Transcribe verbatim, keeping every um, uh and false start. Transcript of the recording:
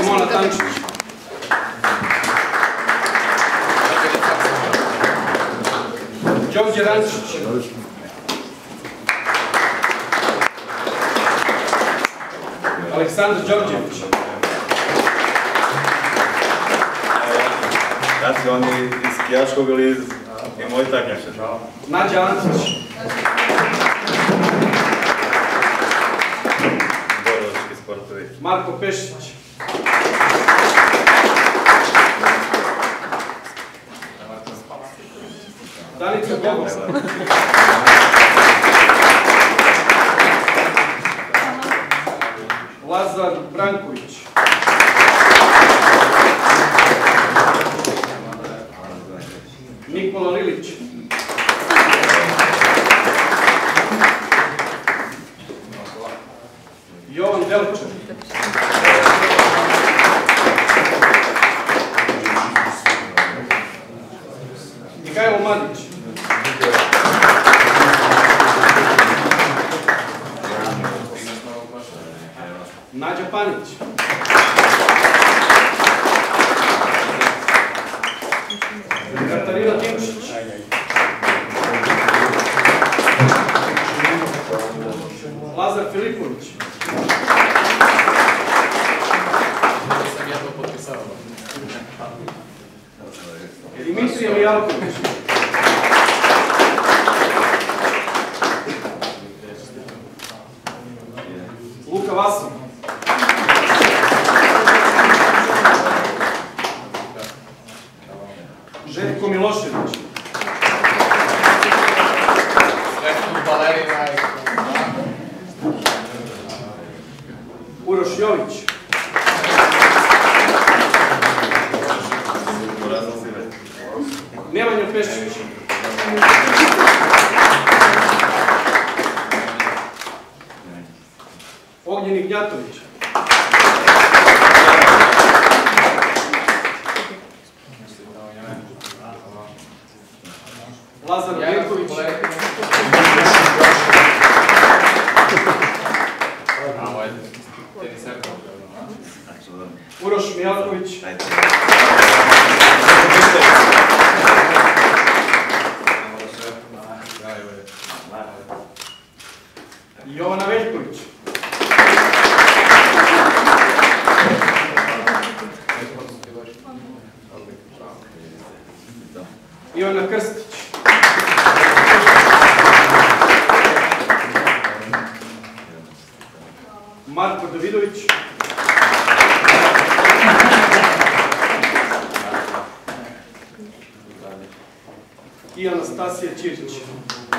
Simona Tančić. Đorđe Rančić. Aleksandar Đorđević. Da su oni iz skijaškog ili iz moj takmiče? Nađa Antić. Borovački sportovi. Marko Pešić. Danica Bogos. Lazar Branković. Nikola Lilić. Jovan Delčar. Mihajlo Madić. Nađa Panić. Katarina Dimšić. Lazar Filipović. Dimitrije Mijalković. Luka Vasov. Željko Milošević. Uroš Jović. Nemanja Pešić. Ognjeni Gnjatović. Lazar Mirković. Uroš Mijalković. Jovana Veljković. Ivana Krstić. Marko Davidović. I Anastasija Ćirić.